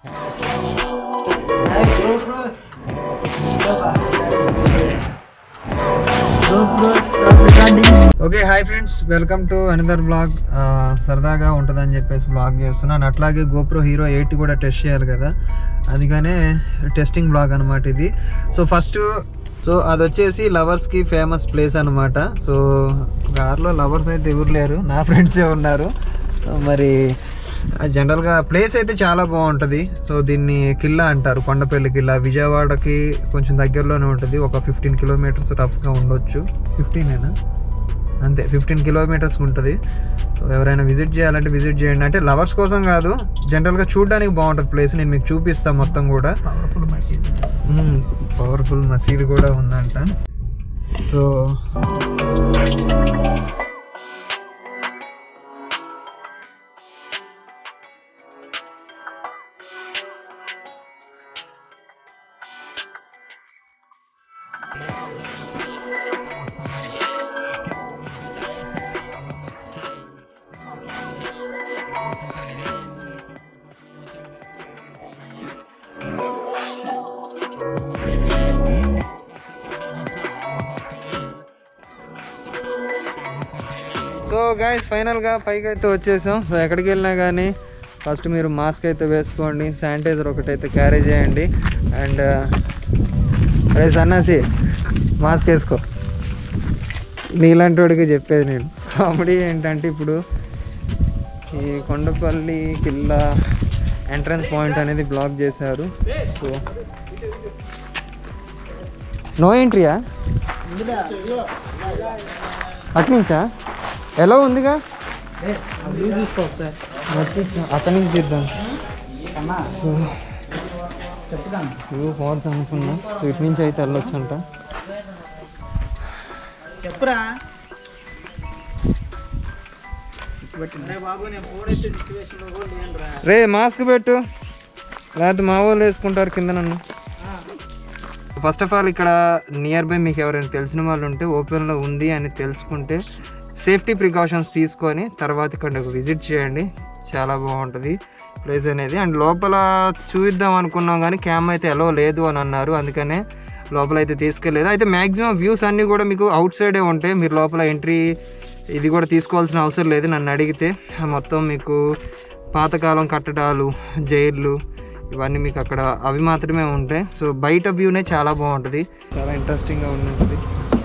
Okay hi friends, welcome to another blog. సరదాగా ఉంటుందని చెప్పేసి బ్లాగ్ చేస్తున్నాను. అట్లాగే గోప్రో హీరో 8 కూడా టెస్ట్ చేయాలి కదా, అందుకనే టెస్టింగ్ బ్లాగ్ అనమాట ఇది. సో అది వచ్చేసి లవర్స్కి ఫేమస్ ప్లేస్ అనమాట. సో కార్లో లవర్స్ అయితే ఎవరు లేరు, నా ఫ్రెండ్సే ఉన్నారు. మరి జనరల్గా ప్లేస్ అయితే చాలా బాగుంటుంది. సో దీన్ని కిల్లా అంటారు, కొండపల్లి కిల్లా. విజయవాడకి కొంచెం దగ్గరలోనే ఉంటుంది, ఒక 15 కిలోమీటర్స్ రఫ్గా ఉండొచ్చు. 15 అంతే, 15 కిలోమీటర్స్ ఉంటుంది. సో ఎవరైనా విజిట్ చేయాలంటే విజిట్ చేయండి. అంటే లవర్స్ కోసం కాదు, జనరల్గా చూడడానికి బాగుంటుంది ప్లేస్. నేను మీకు చూపిస్తాను మొత్తం కూడా. పవర్ఫుల్ మసీద్ కూడా ఉందంట. సో గైస్ ఫైనల్గా పైకి అయితే వచ్చేసాం. సో ఎక్కడికి వెళ్ళినా కానీ ఫస్ట్ మీరు మాస్క్ అయితే వేసుకోండి, శానిటైజర్ ఒకటైతే క్యారీ చేయండి. అండ్ అరే సన్నాసి మాస్క్ వేసుకో, నీలాంటి వాడికి చెప్పేది నేను. కామెడీ ఏంటంటే ఇప్పుడు ఈ కొండపల్లి కిల్లా ఎంట్రన్స్ పాయింట్ అనేది బ్లాక్ చేశారు. సో నో ఎంట్రీయా అట్నుంచా? ఎలా ఉందిగా, అక్కడి నుంచి తీద్దాం. సో వ్యూ పోద్దాం అనుకున్నా. సో ఇటు నుంచి అయితే వెళ్ళొచ్చు అంట. చెప్పురా రే, మాస్క్ పెట్టు, లేకపోతే మా వాళ్ళు వేసుకుంటారు కింద నన్ను. ఫస్ట్ ఆఫ్ ఆల్ ఇక్కడ నియర్ బై మీకు ఎవరైనా తెలిసిన వాళ్ళు ఉంటే ఓపెన్లో ఉంది అని తెలుసుకుంటే సేఫ్టీ ప్రికాషన్స్ తీసుకొని తర్వాత ఇక్కడ విజిట్ చేయండి. చాలా బాగుంటుంది ప్లేస్ అనేది. అండ్ లోపల చూద్దాం అనుకున్నాం కానీ క్యామ్ అయితే ఎలో లేదు అని అన్నారు, అందుకనే లోపల అయితే తీసుకెళ్ళలేదు. అయితే మ్యాక్సిమం వ్యూస్ అన్నీ కూడా మీకు అవుట్ సైడే ఉంటాయి, మీరు లోపల ఎంట్రీ ఇది కూడా తీసుకోవాల్సిన అవసరం లేదు. నన్ను అడిగితే మొత్తం మీకు పాతకాలం కట్టడాలు, జైళ్ళు ఇవన్నీ మీకు అక్కడ అవి మాత్రమే ఉంటాయి. సో బయట వ్యూనే చాలా బాగుంటుంది, చాలా ఇంట్రెస్టింగ్గా ఉంటుంది.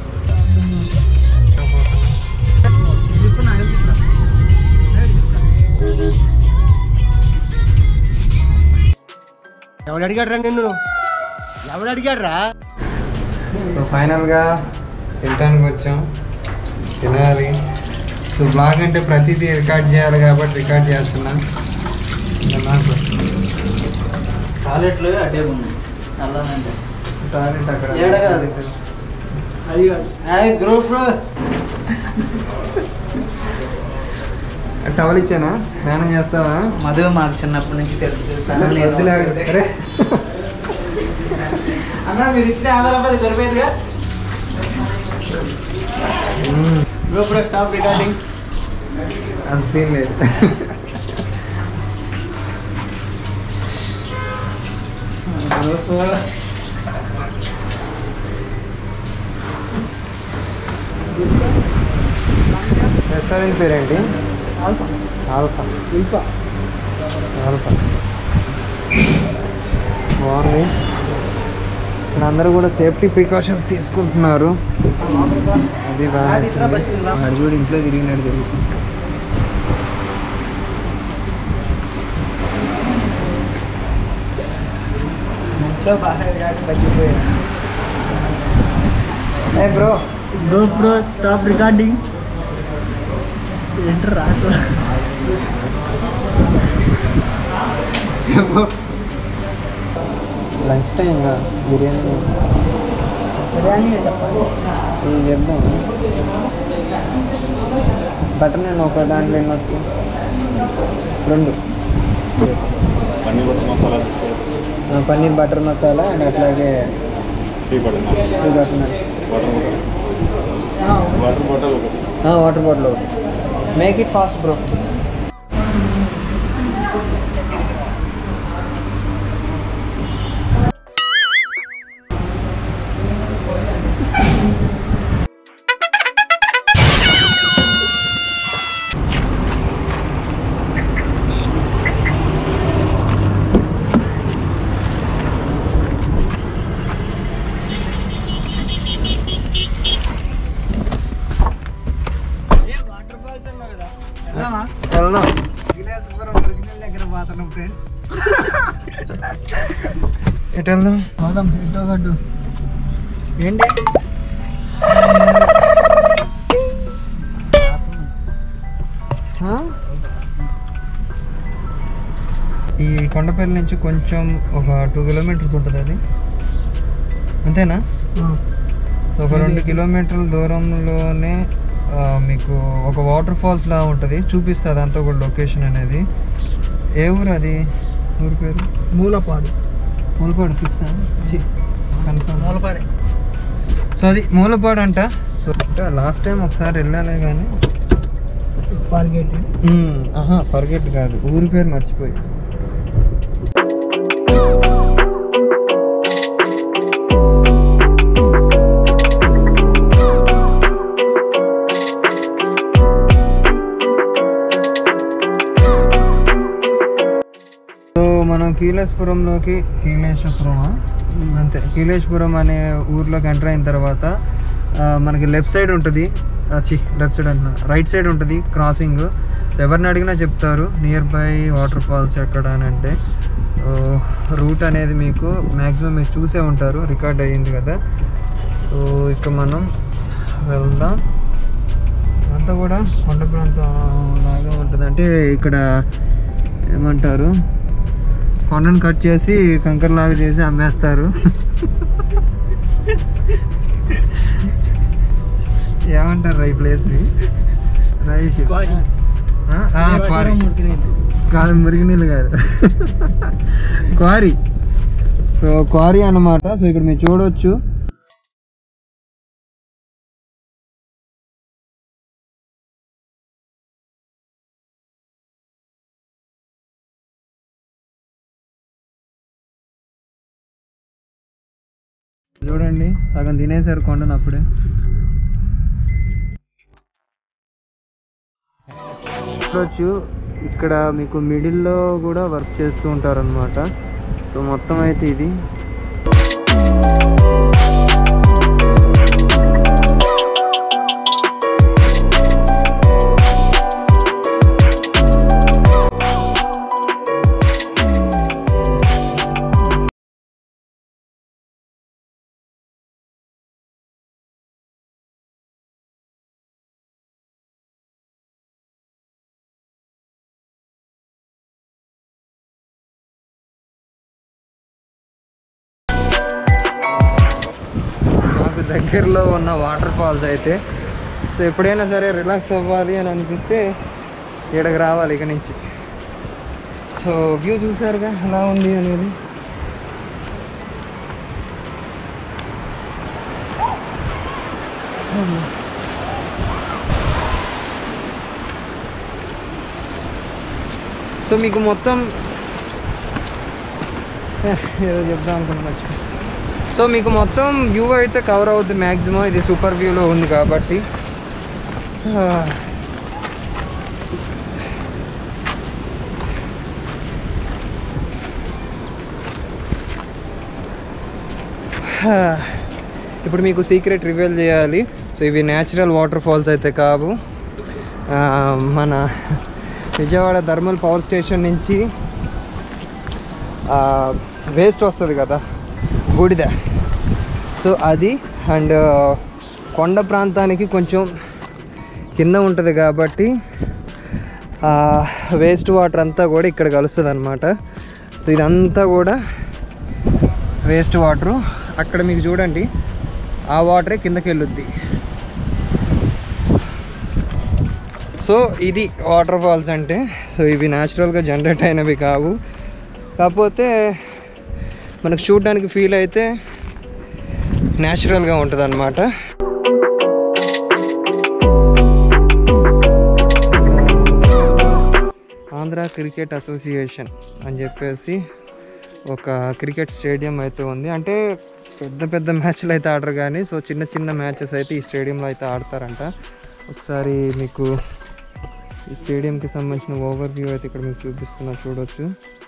ఎవడు అడిగాడ్రా నిన్ను? ఎవడు అడిగాడ్రా? సో ఫైనల్గా తినడానికి వచ్చాం, తినాలి. సో బ్లాగ్ అంటే ప్రతిదీ రికార్డ్ చేయాలి కాబట్టి రికార్డ్ చేస్తున్నా. టాయిలెట్లు అటే ఉన్నాయి, టాయిలెట్ అక్కడ టవల్ ఇచ్చానా, స్నానం చేస్తావా? మధు మాకు చిన్నప్పటి నుంచి తెలుసు. అన్న మీరు ఇచ్చిన 50 రూపాయలు సరిపోయేదిగా. GoPro stop recording. అంత సీన్ లేదు. రెస్టారెంట్ పేరేంటి? ఆల్ఫా. బాగుంది. ఇక్కడ అందరూ కూడా సేఫ్టీ ప్రికాషన్స్ తీసుకుంటున్నారు. అది బాగా చూడు, ఇంట్లో తిరిగినట్టు తిరుగుతుంది. ఇంట్లో బాగా తగ్గిపోయాయి. Bro GoPro stop recording. ఏంటర్ రాదు. లంచ్ టైంగా బిర్యానీ ఇది చెప్దాం. బటర్ నేను ఒక దాంట్లో ఎన్ని వస్తాయి? 2 పన్నీర్ బటర్ మసాలా అండ్ అట్లాగే water bottle. Make it fast bro. వెళ్ళిపోతున్నాం ఫ్రెండ్స్. ఎటు వెళ్దాం? అవుదాం ఎటో గడ్డు. ఏంటి ఈ కొండపల్లి నుంచి కొంచెం ఒక 2 కిలోమీటర్స్ ఉంటుంది అది, అంతేనా? సో ఒక 2 కిలోమీటర్ల దూరంలోనే మీకు ఒక వాటర్ ఫాల్స్ లా ఉంటుంది, చూపిస్తుంది అంతా కూడా లొకేషన్ అనేది. ఏ ఊరు అది? ఊరి పేరు మూలపాడు. Mulapadu fix confirm. మూలపాడే. సో అది మూలపాడు అంట. సో లాస్ట్ టైం ఒకసారి వెళ్ళాలే కానీ ఫర్గెట్ కాదు, ఊరి పేరు మర్చిపోయి. మనం కీలేశ్వరం అంతే, కీలేశ్వరం అనే ఊర్లోకి ఎంటర్ అయిన తర్వాత మనకి లెఫ్ట్ సైడ్ ఉంటుంది, లెఫ్ట్ సైడ్ అంటున్నా, రైట్ సైడ్ ఉంటుంది క్రాసింగ్. సో ఎవరిని అడిగినా చెప్తారు నియర్ బై వాటర్ ఫాల్స్ ఎక్కడ అని అంటే. సో రూట్ అనేది మీకు మ్యాక్సిమం మీరు చూసే ఉంటారు, రికార్డ్ అయ్యింది కదా. సో ఇక మనం వెళ్దాం. అంతా కూడా కొండ ప్రాంతం లాగా ఉంటుంది. అంటే ఇక్కడ ఏమంటారు, కొండను కట్ చేసి కంకరలాగా చేసి అమ్మేస్తారు. ఏమంటారు ఈ ప్లేస్ని? రైస్ కాదు, మురిగినీళ్ళు కాదు, క్వారీ. సో క్వారీ అన్నమాట. సో ఇక్కడ మీరు చూడవచ్చు, చూడండి సగం తినేసారు కొండను అప్పుడే. చూడొచ్చు ఇక్కడ మీకు మిడిల్లో కూడా వర్క్ చేస్తూ ఉంటారు అనమాట. సో మొత్తం అయితే ఇది దగ్గరలో ఉన్న వాటర్ ఫాల్స్ అయితే. సో ఎప్పుడైనా సరే రిలాక్స్ అవ్వాలి అని అనిపిస్తే ఇక్కడికి రావాలి ఇక నుంచి. సో వ్యూ చూసారుగా ఎలా ఉంది అనేది. సో మీకు మొత్తం ఏదో చెప్దాం అనుకున్నా మర్చిపోయి. సో మీకు మొత్తం వ్యూ అయితే కవర్ అవుతుంది మ్యాక్సిమం, ఇది సూపర్ వ్యూలో ఉంది కాబట్టి. ఇప్పుడు మీకు సీక్రెట్ రివీల్ చేయాలి. సో ఇవి న్యాచురల్ వాటర్ ఫాల్స్ అయితే కావు, మన విజయవాడ థర్మల్ పవర్ స్టేషన్ నుంచి వేస్ట్ వస్తుంది కదా, బూడిద. సో అది అండ్ కొండ ప్రాంతానికి కొంచెం కింద ఉంటుంది కాబట్టి వేస్ట్ వాటర్ అంతా కూడా ఇక్కడ కలుస్తుంది అనమాట. సో ఇదంతా కూడా వేస్ట్ వాటరు. అక్కడ మీకు చూడండి ఆ వాటరే కిందకి వెళ్ళుద్ది. సో ఇది వాటర్ ఫాల్స్ అంటే. సో ఇవి న్యాచురల్గా జనరేట్ అయినవి కావు, కాకపోతే మనకు చూడడానికి ఫీల్ అయితే న్యాచురల్గా ఉంటుంది అన్నమాట. ఆంధ్ర క్రికెట్ అసోసియేషన్ అని చెప్పేసి ఒక క్రికెట్ స్టేడియం అయితే ఉంది. అంటే పెద్ద పెద్ద మ్యాచ్లు అయితే ఆడరు కానీ సో చిన్న చిన్న మ్యాచెస్ అయితే ఈ స్టేడియంలో అయితే ఆడతారంట. ఒకసారి మీకు ఈ స్టేడియంకి సంబంధించిన ఓవర్ వ్యూ అయితే ఇక్కడ మీకు చూపిస్తున్నా, చూడవచ్చు.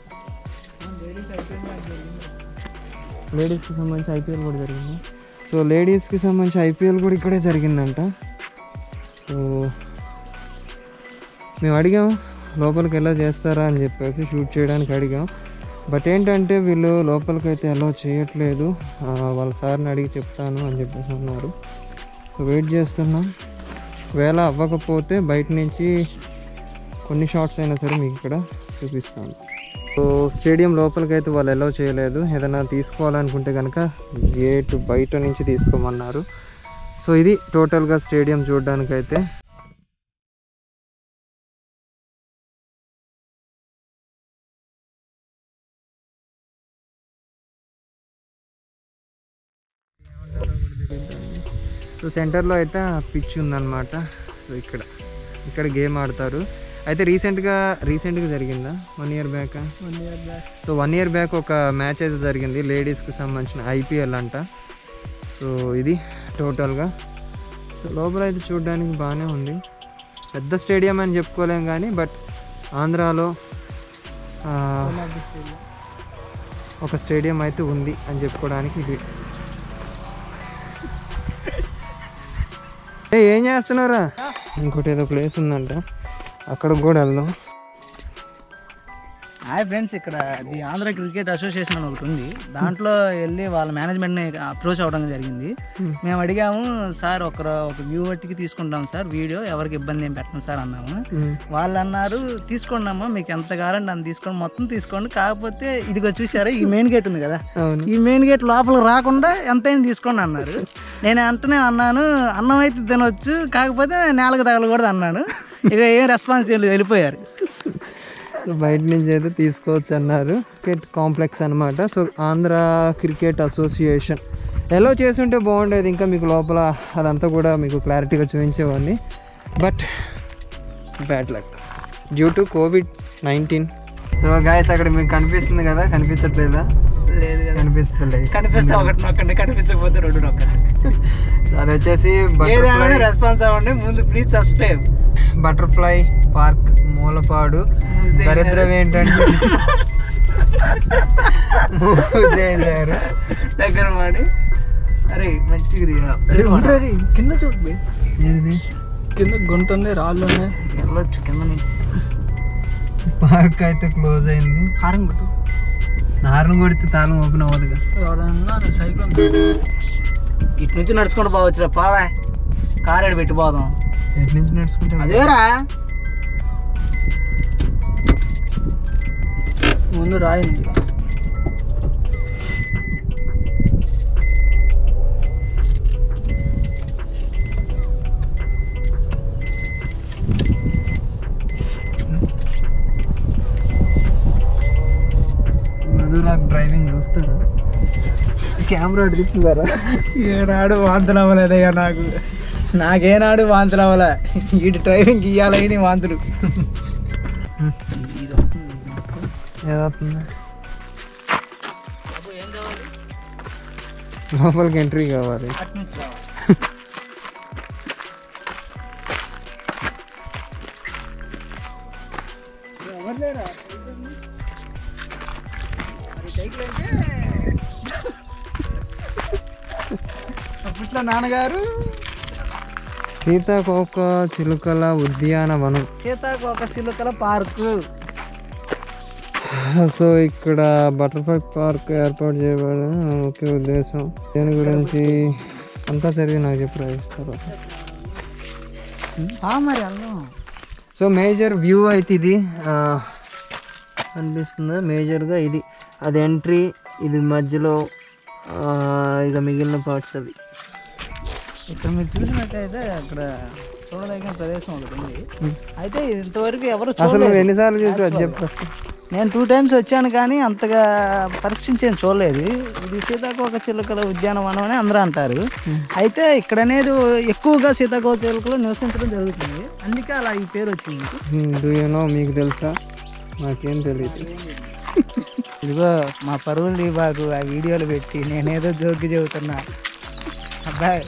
లేడీస్కి సంబంధించి ఐపీఎల్ కూడా జరిగింది. సో లేడీస్కి సంబంధించి ఐపీఎల్ కూడా ఇక్కడే జరిగిందంట. సో మేము అడిగాము లోపలికి ఎలా చేస్తారా అని చెప్పేసి షూట్ చేయడానికి అడిగాం. బట్ ఏంటంటే వీళ్ళు లోపలికైతే అలౌ చేయట్లేదు. వాళ్ళ సార్ని అడిగి చెప్తాను అని చెప్పేసి అన్నారు. సో వెయిట్ చేస్తున్నాం. వేళ అవ్వకపోతే బయట నుంచి కొన్ని షార్ట్స్ అయినా సరే మీకు ఇక్కడ చూపిస్తాను. సో స్టేడియం లోపలికైతే వాళ్ళు అలౌ చేయలేదు. ఏదైనా తీసుకోవాలనుకుంటే కనుక గేట్ బయట నుంచి తీసుకోమన్నారు. సో ఇది టోటల్గా స్టేడియం చూడడానికైతే. సో సెంటర్లో అయితే పిచ్ ఉందన్నమాట. సో ఇక్కడ గేమ్ ఆడతారు. అయితే రీసెంట్గా జరిగిందా 1 year back? 1 year back. So 1 year back ఒక మ్యాచ్ అయితే జరిగింది లేడీస్కి సంబంధించిన IPL అంట. సో ఇది టోటల్గా. సో లోపల అయితే చూడడానికి బాగానే ఉంది. పెద్ద స్టేడియం అని చెప్పుకోలేం కానీ బట్ ఆంధ్రాలో ఒక స్టేడియం అయితే ఉంది అని చెప్పుకోవడానికి ఇది. ఏం చేస్తున్నారా? ఇంకోటి ఏదో ప్లేస్ ఉందంట, అక్కడ కూడా వెళ్దాం. హాయ్ ఫ్రెండ్స్, ఇక్కడ ది ఆంధ్ర క్రికెట్ అసోసియేషన్ అని ఒకటి ఉంది. దాంట్లో వెళ్ళి వాళ్ళ మేనేజ్మెంట్ని అప్రోచ్ అవ్వడం జరిగింది. మేము అడిగాము, సార్ ఒక వ్యూవర్కి తీసుకుంటాం సార్ వీడియో, ఎవరికి ఇబ్బంది ఏం పెట్టండి సార్ అన్నాము. వాళ్ళు అన్నారు, తీసుకోండి అమ్మా, మీకు ఎంత కావాలంటే అంత తీసుకోండి, మొత్తం తీసుకోండి, కాకపోతే ఇదిగో చూసారా ఈ మెయిన్ గేట్ ఉంది కదా, ఈ మెయిన్ గేట్ లోపల రాకుండా ఎంతైనా తీసుకోండి అన్నారు. నేను వెంటనే అన్నాను, అన్నం అయితే తినొచ్చు, కాకపోతే నేలకు తగలకూడదు అన్నాను. ఇక ఏం రెస్పాన్స్ వెళ్ళిపోయారు. సో బయట నుంచి అయితే తీసుకోవచ్చు అన్నారు. క్రికెట్ కాంప్లెక్స్ అనమాట. సో ఆంధ్ర క్రికెట్ అసోసియేషన్ ఎలా చేస్తుంటే బాగుండేది, ఇంకా మీకు లోపల అదంతా కూడా మీకు క్లారిటీగా చూపించేవాడిని. But bad luck due to COVID-19. So guys అక్కడ మీకు కనిపిస్తుంది కదా, కనిపించట్లేదా? లేదు, కనిపిస్తుంది. కనిపిస్తే ఒకటి నొక్కండి, కనిపించకపోతే 2 నొక్కండి. అది వచ్చేసి రెస్పాన్స్ అవ్వండి. ముందు please subscribe. Butterfly park Mulapadu. దరిద్రం ఏంటంటే మూసేశారు దగ్గర మాడి. అరే మంచిగా కింద చూడండి, కింద గుంట ఉంది, రాళ్ళు ఉన్నాయి, వెళ్ళొచ్చు కింద నుంచి. పార్క్ అయితే క్లోజ్ అయింది. హార్న్ కొడితే తాళం ఓపెన్ అవ్వదుగా. సైకిల్ ఇటు నుంచి నడుచుకుంటూ పోవచ్చు. పావా కార్ పెట్టి పోదాం. ఎటు నుంచి నడుచుకుంటే అదేరా ముందు రాయింది. నాకు డ్రైవింగ్ చూస్తారా? కెమెరా తిప్పుతారా? ఏనాడు వాంతులు అవ్వలేదయ్యా నాకు, నాకేనాడు వాంతులు అవ్వలే. ఇటు డ్రైవింగ్ ఇయ్యాలని వాంతులు. ఏదవుతుందా? లోపలికి ఎంట్రీ కావాలి. అప్పట్లో నాన్నగారు సీతాకోక చిలుకల ఉద్యానవనం, సీతాకోక చిలుకల పార్కు. సో ఇక్కడ బటర్ఫ్లై పార్క్ ఏర్పాటు చేయబడిన ముఖ్య ఉద్దేశం. దీని గురించి అంతా చదివి నాకు చెప్పి రాయిస్తారు. మరి అల్లం. సో మేజర్ వ్యూ అయితే ఇది కనిపిస్తుంది. మేజర్గా ఇది అది ఎంట్రీ, ఇది మధ్యలో ఇక మిగిలిన పార్ట్స్ అవి. ఇక్కడ మీరు చూసినట్టయితే అక్కడ చూడదగిన ప్రదేశం ఒకటి ఉంది. అయితే ఇంతవరకు ఎవరు అసలు ఎన్నిసార్లు చూసి అది చెప్పు. నేను 2 times వచ్చాను కానీ అంతగా పరీక్షించేది చూడలేదు. ఇది సీతాకోక చిలుకల ఉద్యానవనం అని అందరూ అంటారు. అయితే ఇక్కడ అనేది ఎక్కువగా సీతాకోక చిలుకలు నివసించడం జరుగుతుంది, అందుకే అలా ఈ పేరు వచ్చింది. మీకు తెలుసా? నాకేం తెలియదు. ఇదిగో మా పరువులు బాగు ఆ వీడియోలు పెట్టి నేనేదో జోక్కి చెబుతున్నా. అబ్బాయి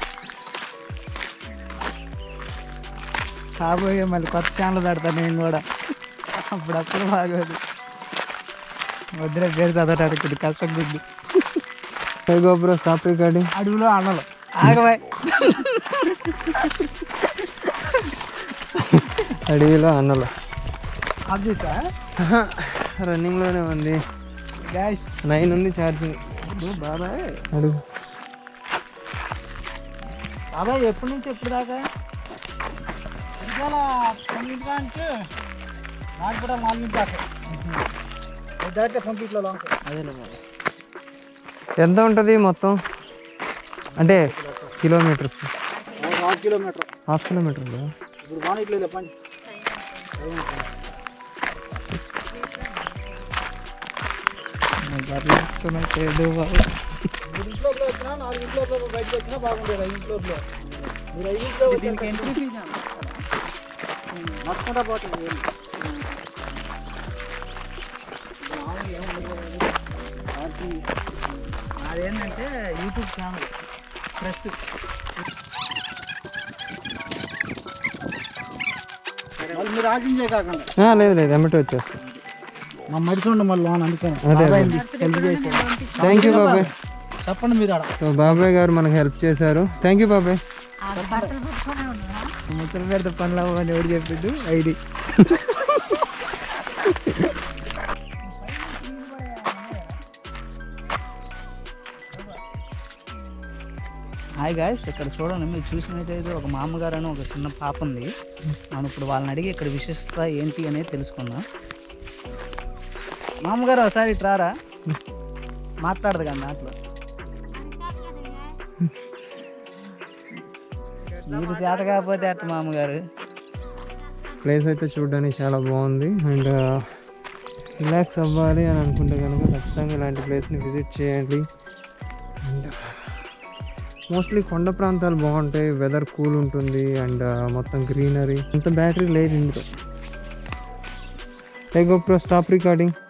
కాబోయే మళ్ళీ కొత్త ఛానల్ పెడతాను నేను కూడా, అప్పుడప్పుడు బాగోదు. వద్దులే పేరు చదవటానికి కష్టం గుద్ది. గోపురం స్టాప్ రికార్డింగ్. అడవిలో అన్నలు ఆగబాయ్. అడవిలో అన్నలు. రన్నింగ్లోనే ఉంది. గైస్ 9 ఉంది ఛార్జింగ్. బాబాయ్ అడుగు బాబాయ్ ఎప్పటి నుంచి ఎప్పుడు దాకా ఇవాళ 9 నుంచి నాకు కూడా 4 దాకా దాటితే పంపిట్లో లాంగ్. అదేలే బాబా. ఎంత ఉంటుంది మొత్తం అంటే kilometres? Half kilometre. Half kilometre ఇప్పుడు బాగా చెప్పండి. ఇంట్లో వచ్చినా 4 ఇంట్లో బయటకు వచ్చినా బాగుండేది. 5 ఇంట్లో మీరు 5 ఇంట్లో నడుచుకుంటా పోతుంది. అదేంటంటే యూట్యూబ్ ఛానల్ ప్రెస్. వాళ్ళు మీరు ఆగించే కాకుండా లేదు ఎమ్మటే వచ్చేస్తా. మా మడిచుండ మళ్ళీ అందుకని అదే హెల్ప్ చేశారు. థ్యాంక్ యూ బాబాయ్. చెప్పండి మీరు ఆడ. సో బాబాయ్ గారు మనకు హెల్ప్ చేశారు. థ్యాంక్ యూ బాబాయ్. ముచ్చట పెడితే పనులు అవ్వని ఎవరు చెప్పిండు ఐడి. హాయ్ గాయ్స్, ఇక్కడ చూడండి, మీరు చూసినట్టయితే ఒక మామగారు అని ఒక చిన్న పాప ఉంది. మనం ఇప్పుడు వాళ్ళని అడిగి ఇక్కడ విశిష్టత ఏంటి అనేది తెలుసుకుందాం. మామగారు ఒకసారి ఇటు రారా, మాట్లాడదు కానీ దాంట్లో మీకు చేత కాకపోతే అట్ట. మామగారు ప్లేస్ అయితే చూడడానికి చాలా బాగుంది. అండ్ రిలాక్స్ అవ్వాలి అని అనుకుంటే కనుక ఖచ్చితంగా ఇలాంటి ప్లేస్ని విజిట్ చేయండి. అండ్ మోస్ట్లీ కొండ ప్రాంతాలు బాగుంటాయి, వెదర్ కూల్ ఉంటుంది అండ్ మొత్తం గ్రీనరీ. అంత బ్యాటరీ లేదు ఇందులో. GoPro stop recording.